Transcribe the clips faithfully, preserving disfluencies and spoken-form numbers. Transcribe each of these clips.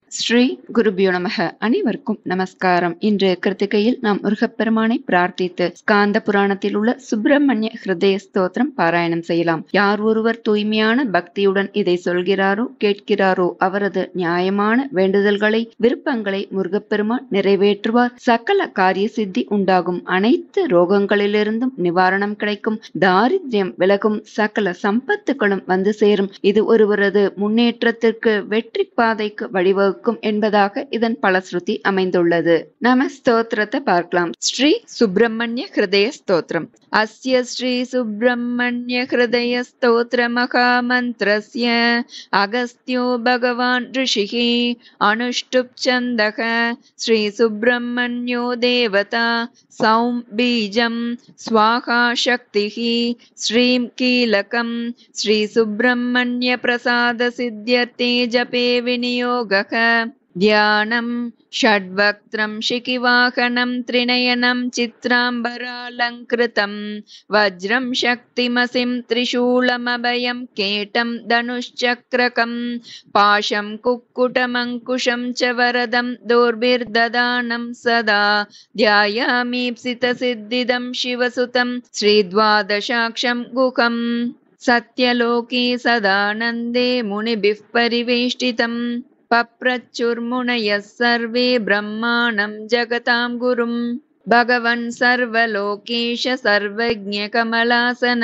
ஸ்ரீ குருபியோ நமக. அனைவருக்கும் நமஸ்காரம். இன்று கிருத்திகையில் நாம் முருகப்பெருமானை பிரார்த்தித்து ஸ்காந்த புராணத்தில் உள்ள சுப்பிரமணிய ஹிருதய ஸ்தோத்திரம் பாராயணம் செய்யலாம். யார் ஒருவர் தூய்மையான பக்தியுடன் இதை சொல்கிறாரோ கேட்கிறாரோ அவரது நியாயமான வேண்டுதல்களை விருப்பங்களை முருகப்பெருமான் நிறைவேற்றுவார். சகல காரிய சித்தி உண்டாகும். அனைத்து ரோகங்களிலிருந்தும் நிவாரணம் கிடைக்கும். தாரித்யம் விலகும். சகல சம்பத்துகளும் வந்து சேரும். இது ஒருவரது முன்னேற்றத்திற்கு வெற்றி பாதைக்கு வழிவகுக்கும் என்பதாக இதன் பலஸ்ருதி அமைந்துள்ளது. நம ஸ்தோத்திரத்தை பார்க்கலாம். ஸ்ரீ சுப்பிரமணிய ஹிருதய ஸ்தோத்திரம். அஸ்ய ஸ்ரீ சுப்பிரமணிய ஹிருதய ஸ்தோத்திர மகாமந்திரஸ்ய அகஸ்தியோ பகவான் ரிஷிஹி அனுஷ்டுப் சந்தக ஸ்ரீ சுப்பிரமணியோ தேவதா சௌம் பீஜம் ஸ்வாஹா சக்திஹி ஸ்ரீம் கீலகம் ஸ்ரீ சுப்பிரமணிய பிரசாத சித்யர்த்தே ஜபே விநியோகக தியானம் ஷட்வக்த்ரம் சிகிவாகனம் த்ரிநயனம் சித்ராம்பராலங்கிருதம் வஜ்ரம் சக்திமசிம் திரிசூலமபயம் கேட்டம் தனுஷ்சக்ரகம் பாஷம் குக்குடமங்குஷம் ச வரதம் தோர்பிர்ததானம் சதா த்யாயாமீப்சித சித்திதம் சிவசுதம் ஸ்ரீத்வாதசாக்ஷம் குகம் சத்யலோகே சதானந்தே முனிபிः परिवेष्टितम् पप्रचुर्मुनयः सर्वे ब्रह्माणं जगतां गुरुं भगवन् सर्वलोकेश सर्वज्ञकमलासन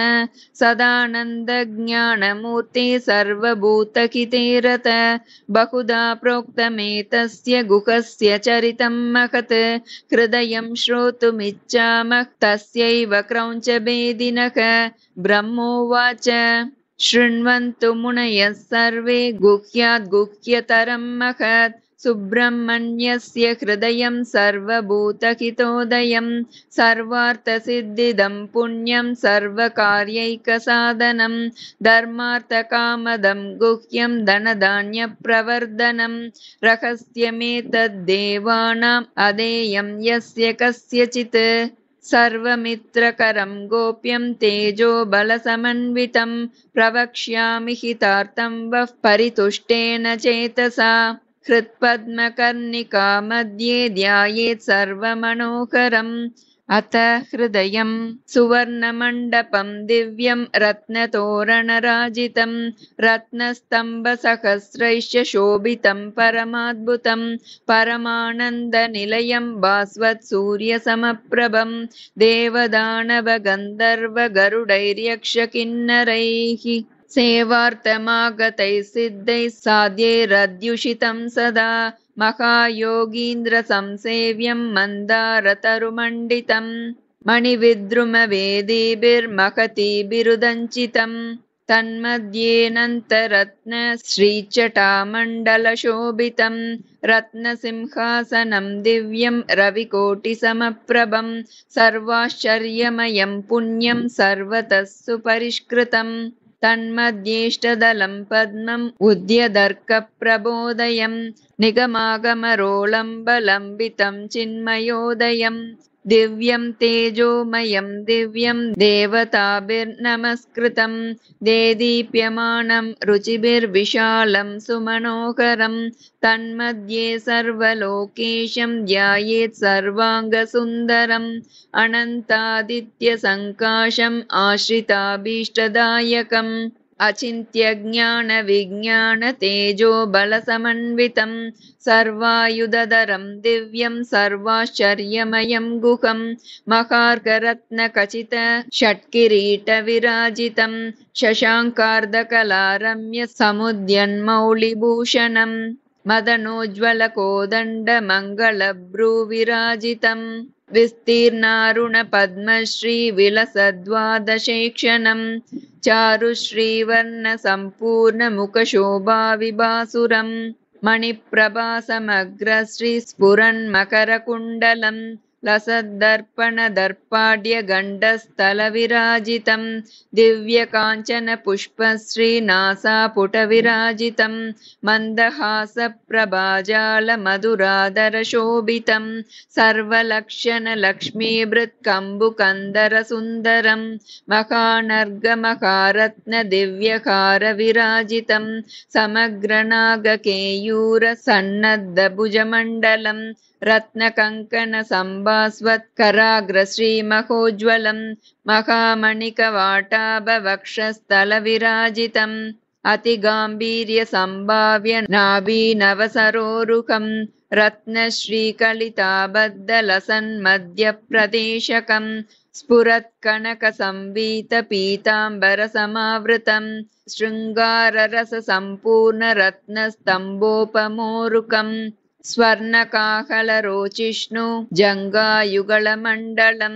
सदानन्दज्ञानमूर्ते सर्वभूतहिते रत बहुधा प्रोक्तमेतस्य गुहस्य चरितं महत् हृदयं श्रोतुमिच्छामः तस्यैव क्रौञ्चभेदिनः ब्रह्मोवाच शृण्वन्तु मुनयः सर्वे गुह्याद् गुह्यतरं महत् सुब्रह्मण्यस्य हृदयं सर्वभूतहितोदयं सर्वार्थसिद्धिदं पुण्यं सर्वकार्यैकसाधनं धर्मार्थकामदं गुह्यं धनधान्यप्रवर्धनं रहस्यमेतद्देवानाम् अदेयं यस्य कस्यचित् सर्वमित्रकरं गोप्यं तेजो बलसमन्वितं प्रवक्ष्यामि हितार्थं वः परितुष्टेन चेतसा हृत्पद्मकर्णिका मध्ये ध्यायेत् सर्वमनोहरम् अथ हृदयं सुवर्णमण्डपं दिव्यं रत्नतोरणराजितं रत्नस्तम्भसहस्रैश्च शोभितं परमाद्भुतं परमानन्दनिलयं भास्वत्सूर्यसमप्रभं देवदानवगन्धर्वगरुडैर्यक्षकिन्नरैः सेवार्थमागतैः सिद्धैः साध्यैरद्युषितं सदा महायोगीन्द्रसंसेव्यं मन्दारतरुमण्डितं मणिविद्रुमवेदीभिर्महतीभिरुदञ्चितं तन्मध्येऽनन्तरत्न श्रीचटामण्डलशोभितं रत्नसिंहासनं दिव्यं रविकोटिसमप्रभं सर्वाश्चर्यमयं पुण्यं सर्वतः सुपरिष्कृतम् तन्मध्येष्टदलं पद्मम् उद्यदर्कप्रबोधयं निगमागमरोलम्बलम्बितं चिन्मयोदयं दिव्यं तेजोमयं दिव्यं देवताभिर्नमस्कृतं देदीप्यमानं रुचिभिर्विशालं सुमनोहरं तन्मध्ये सर्वलोकेशं ध्यायेत् सर्वाङ्गसुन्दरम् अनन्तादित्यसङ्काशम् आश्रिताभीष्टदायकम् अचिन्त्यज्ञानविज्ञानतेजो बलसमन्वितं सर्वायुधधरं दिव्यं सर्वाश्चर्यमयं गुहं महार्घरत्नखचित षट्किरीटविराजितं शशाङ्कार्धकलारम्य समुद्यन्मौलिभूषणम् मदनोज्ज्वलकोदण्डमङ्गलभ्रूविराजितं विस्तीर्णारुणपद्मश्रीविलसद्वादशेक्षणं चारुश्रीवर्णसम्पूर्णमुखशोभाविभासुरं मणिप्रभासमग्रश्रीस्फुरन्मकरकुण्डलं लसद्दर्पणदर्पाढ्यगण्डस्थलविराजितं दिव्यकाञ्चनपुष्पश्रीनासापुटविराजितं मन्दहासप्रभाजालमधुराधरशोभितं सर्वलक्षणलक्ष्मीभृत्कम्बुकन्दरसुन्दरं महानर्गमहारत्नदिव्यहारविराजितं समग्रनागकेयूरसन्नद्धभुजमण्डलं रत्नकङ्कणसम्भास्वत्कराग्रश्रीमहोज्ज्वलं महामणिकवाटाभवक्षस्थलविराजितम् अतिगाम्भीर्यसम्भाव्य नाभीनवसरोरुहं रत्नश्रीकलिताबद्धलसन्मध्यप्रदेशकं स्फुरत्कनकसंवीतपीताम्बरसमावृतं शृङ्गाररससम्पूर्णरत्नस्तम्भोपमोरुकं स्वर्णकाहलरोचिष्णु जङ्गायुगलमण्डलं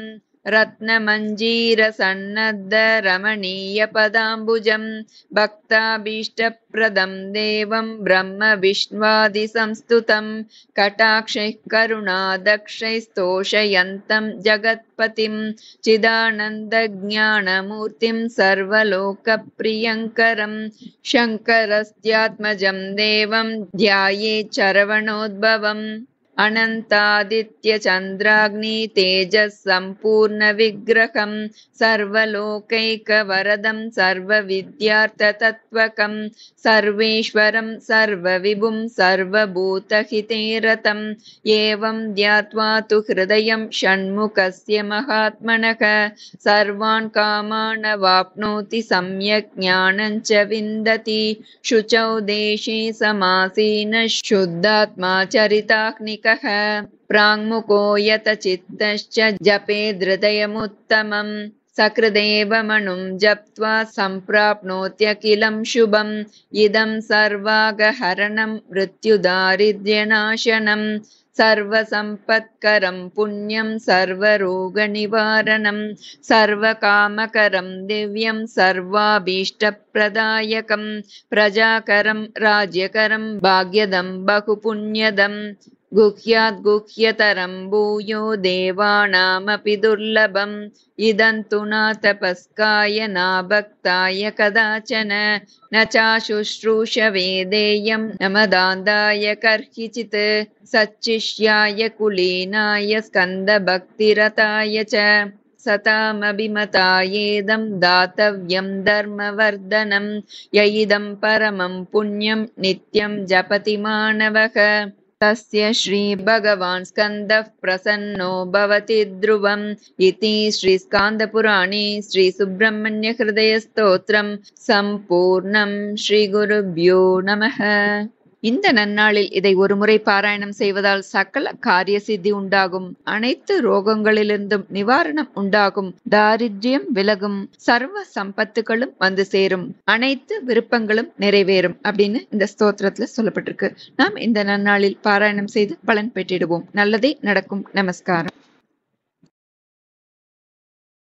रत्नमञ्जीरसन्नद्धरमणीयपदाम्बुजं भक्ताभीष्टप्रदं देवं ब्रह्मविष्णुवादिसंस्तुतं कटाक्षैः करुणादक्षैस्तोषयन्तं जगत्पतिं चिदानन्दज्ञानमूर्तिं सर्वलोकप्रियङ्करं शङ्करस्त्यात्मजं देवं ध्यायेच्छरवणोद्भवम् अनन्तादित्यचन्द्राग्नितेजःसम्पूर्णविग्रहं सर्वलोकैकवरदं सर्वविद्यार्थतत्त्वकं सर्वेश्वरं सर्वविभुं सर्वभूतहिते रतं एवं ध्यात्वा तु हृदयं षण्मुखस्य महात्मनः सर्वान् कामान् वाप्नोति सम्यक् ज्ञानं च विन्दति शुचौ देशे समासीनः शुद्धात्मा चरिताग्निकः प्राङ्मुखो यतचित्तश्च जपेद्हृदयमुत्तमम् सकृदेवमनुं जप्त्वा सम्प्राप्नोत्यखिलं शुभम् इदं सर्वागहरणं मृत्युदारिद्र्यनाशनं सर्वसम्पत्करं पुण्यं सर्वरोगनिवारणं सर्वकामकरं दिव्यं सर्वाभीष्टप्रदायकं प्रजाकरं राज्यकरं भाग्यदं बहुपुण्यदम् गुह्याद् गुह्यतरं भूयो देवानामपि दुर्लभम् इदं तु न तपस्काय न भक्ताय कदाचन न चाशुश्रूषवे देयं न मदान्धाय कर्हिचित् सच्चिष्याय कुलीनाय स्कन्दभक्तिरताय च सतामभिमतायेदं दातव्यं धर्मवर्धनं य इदं परमं पुण्यं नित्यं जपति मानवः तस्य श्री भगवान् स्कन्दः प्रसन्नो भवति ध्रुवम् इति श्री स्कान्दपुराणे श्री सुब्रह्मण्य हृदय स्तोत्रम् सम्पूर्णम् श्री गुरुभ्यो नमः। இந்த நன்னாளில் இதை ஒருமுறை பாராயணம் செய்வதால் சகல காரிய சித்தி உண்டாகும், அனைத்து ரோகங்களிலிருந்தும் நிவாரணம் உண்டாகும், தாரித்யம் விலகும், சர்வ சம்பத்துகளும் வந்து சேரும், அனைத்து விருப்பங்களும் நிறைவேறும் அப்படின்னு இந்த ஸ்தோத்திரத்துல சொல்லப்பட்டிருக்கு. நாம் இந்த நன்னாளில் பாராயணம் செய்து பலன் பெற்றிடுவோம். நல்லதே நடக்கும். நமஸ்காரம்.